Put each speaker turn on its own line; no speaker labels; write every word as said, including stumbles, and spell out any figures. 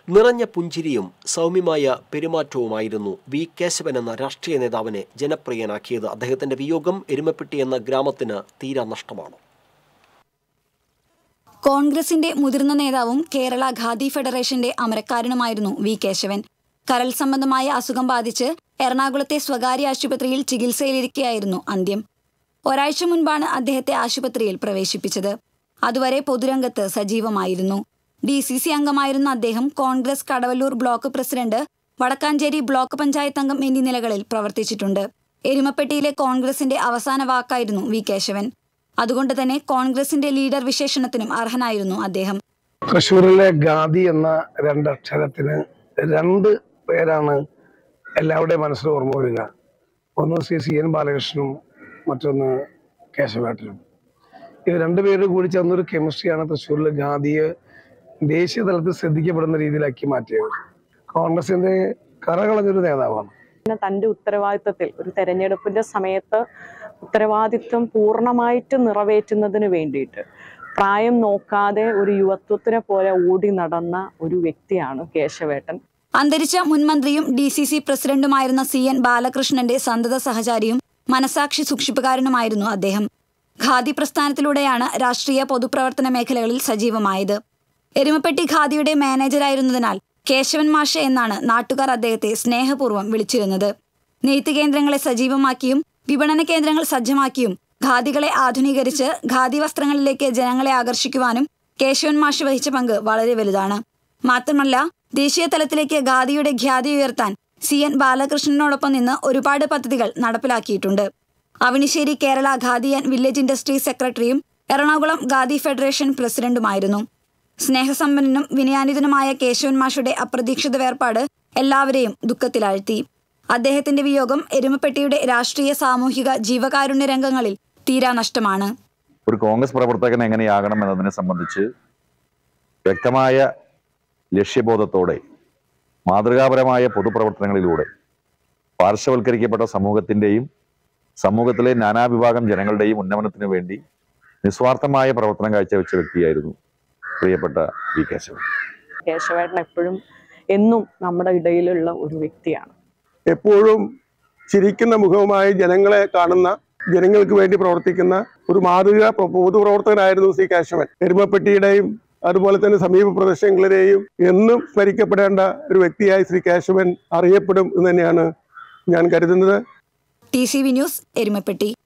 നിറഞ്ഞ പുഞ്ചിരിയും സൗമ്യമായ പെരുമാറ്റവുമായിരുന്നു വി കേശവൻ എന്ന രാഷ്ട്രീയ നേതാവിനെ ജനപ്രിയനാക്കിയത്. അദ്ദേഹത്തിന്റെ വിയോഗം എരുമപ്പെട്ടി എന്ന ഗ്രാമത്തിന് തീരാ നഷ്ടമാണ്.
കോൺഗ്രസിന്റെ മുതിർന്ന നേതാവും കേരള ഖാദി ഫെഡറേഷന്റെ അമരക്കാരനുമായിരുന്നു വി കേശവൻ. കരൾ സംബന്ധമായ അസുഖം ബാധിച്ച് എറണാകുളത്തെ സ്വകാര്യ ആശുപത്രിയിൽ ചികിത്സയിലിരിക്കെയായിരുന്നു അന്ത്യം. ഒരാഴ്ച മുൻപാണ് അദ്ദേഹത്തെ ആശുപത്രിയിൽ പ്രവേശിപ്പിച്ചത്. അതുവരെ പൊതുരംഗത്ത് സജീവമായിരുന്നു. ഡി സി സി അംഗമായിരുന്ന അദ്ദേഹം Congress Kadavallur block president, Vadakkanchery block panchayat അംഗം എന്നീ നിലകളിൽ പ്രവർത്തിച്ചിട്ടുണ്ട്. എരുമപ്പെട്ടിയിലെ കോൺഗ്രസിന്റെ അവസാന വാക്കായിരുന്നു വി കേശവൻ. അതുകൊണ്ട് തന്നെ കോൺഗ്രസിന്റെ ലീഡർ വിശേഷണത്തിനും അർഹനായിരുന്നു അദ്ദേഹം.
തൃശ്ശൂരിലെ ഖാദി എന്ന രണ്ടക്ഷരത്തിന് രണ്ട് പേരാണ് എല്ലാവരുടെയും മനസ്സിൽ ഓർമ്മ വരിക. ഒന്ന് ശ്രീ സി എൻ ബാലകൃഷ്ണനും മറ്റൊന്ന് കേശവേട്ടനും. ഇത് രണ്ടുപേരും കൂടി ചേർന്നൊരു കെമിസ്ട്രിയാണ് തൃശ്ശൂരിലെ ഖാദിയെ ദേശീയ തലത്തിൽ ശ്രദ്ധിക്കപ്പെടുന്ന രീതിയിലാക്കി മാറ്റിയത്. കോൺഗ്രസിന്റെ കറകളഞ്ഞൊരു നേതാവാണ്.
തന്റെ ഉത്തരവാദിത്വത്തിൽ ഒരു തെരഞ്ഞെടുപ്പിന്റെ സമയത്ത് ഉത്തരവാദിത്വം പൂർണ്ണമായിട്ട് നിറവേറ്റുന്നതിന് വേണ്ടിയിട്ട് പ്രായം നോക്കാതെ ഒരു യുവത്വത്തിനെ പോലെ ഓടി നടന്ന ഒരു വ്യക്തിയാണ് കേശവേട്ടൻ.
അന്തരിച്ച മുൻമന്ത്രിയും ഡി സി സി പ്രസിഡന്റുമായിരുന്ന സി എൻ ബാലകൃഷ്ണന്റെ സന്തത സഹചാരിയും മനസാക്ഷി സൂക്ഷിപ്പുകാരനുമായിരുന്നു അദ്ദേഹം. ഖാദി പ്രസ്ഥാനത്തിലൂടെയാണ് രാഷ്ട്രീയ പൊതുപ്രവർത്തന മേഖലകളിൽ സജീവമായത്. എരുമപ്പെട്ടി ഖാദിയുടെ മാനേജരായിരുന്നതിനാൽ കേശവൻ മാഷ് എന്നാണ് നാട്ടുകാർ അദ്ദേഹത്തെ സ്നേഹപൂർവ്വം വിളിച്ചിരുന്നത്. നെയ്ത്ത് കേന്ദ്രങ്ങളെ സജീവമാക്കിയും വിപണന കേന്ദ്രങ്ങൾ സജ്ജമാക്കിയും ഖാദികളെ ആധുനീകരിച്ച് ഖാദി വസ്ത്രങ്ങളിലേക്ക് ജനങ്ങളെ ആകർഷിക്കുവാനും കേശവൻ മാഷ് വഹിച്ച പങ്ക് വളരെ വലുതാണ്. മാത്രമല്ല, ദേശീയ തലത്തിലേക്ക് ഖാദിയുടെ ഖ്യാതി ഉയർത്താൻ സി എൻ ബാലകൃഷ്ണനോടൊപ്പം നിന്ന് ഒരുപാട് പദ്ധതികൾ നടപ്പിലാക്കിയിട്ടുണ്ട്. Avanissery Kerala khadi and village industry സെക്രട്ടറിയും എറണാകുളം ഖാദി ഫെഡറേഷൻ പ്രസിഡന്റുമായിരുന്നു. സ്നേഹസമ്പന്നനും വിനയാനിതനുമായ കേശവൻ മാഷുടെ അപ്രതീക്ഷിത വേർപാട് എല്ലാവരെയും ദുഃഖത്തിലാഴ്ത്തി. അദ്ദേഹത്തിന്റെ വിയോഗം എരുമപ്പെട്ടിയുടെ രാഷ്ട്രീയ സാമൂഹിക ജീവകാരുണ്യ രംഗങ്ങളിൽ തീരാ നഷ്ടമാണ്.
ഒരു കോൺഗ്രസ് പ്രവർത്തകൻ എങ്ങനെയാകണം എന്നതിനെ സംബന്ധിച്ച് വ്യക്തമായ ലക്ഷ്യബോധത്തോടെ മാതൃകാപരമായ പൊതുപ്രവർത്തനങ്ങളിലൂടെ പാർശ്വവൽക്കരിക്കപ്പെട്ട സമൂഹത്തിന്റെയും സമൂഹത്തിലെ നാനാവിഭാഗം ജനങ്ങളുടെയും ഉന്നമനത്തിനു വേണ്ടി നിസ്വാർത്ഥമായ പ്രവർത്തനം കാഴ്ചവെച്ച വ്യക്തിയായിരുന്നു പ്രിയപ്പെട്ട വി കേശവൻ.
കേശവേട്ടൻ എപ്പോഴും എന്നും നമ്മുടെ ഇടയിലുള്ള ഒരു വ്യക്തിയാണ്.
എപ്പോഴും ചിരിക്കുന്ന മുഖവുമായി ജനങ്ങളെ കാണുന്ന, ജനങ്ങൾക്ക് വേണ്ടി പ്രവർത്തിക്കുന്ന ഒരു മാതൃക പൊതുപ്രവർത്തകനായിരുന്നു ശ്രീ കേശവൻ. എരുമപ്പെട്ടിയുടെയും അതുപോലെ തന്നെ സമീപ പ്രദേശങ്ങളിലെയും എന്നും സ്മരിക്കപ്പെടേണ്ട ഒരു വ്യക്തിയായി ശ്രീ കേശവൻ അറിയപ്പെടും എന്ന് തന്നെയാണ് ഞാൻ കരുതുന്നത്.
T C V news, Erumapetty.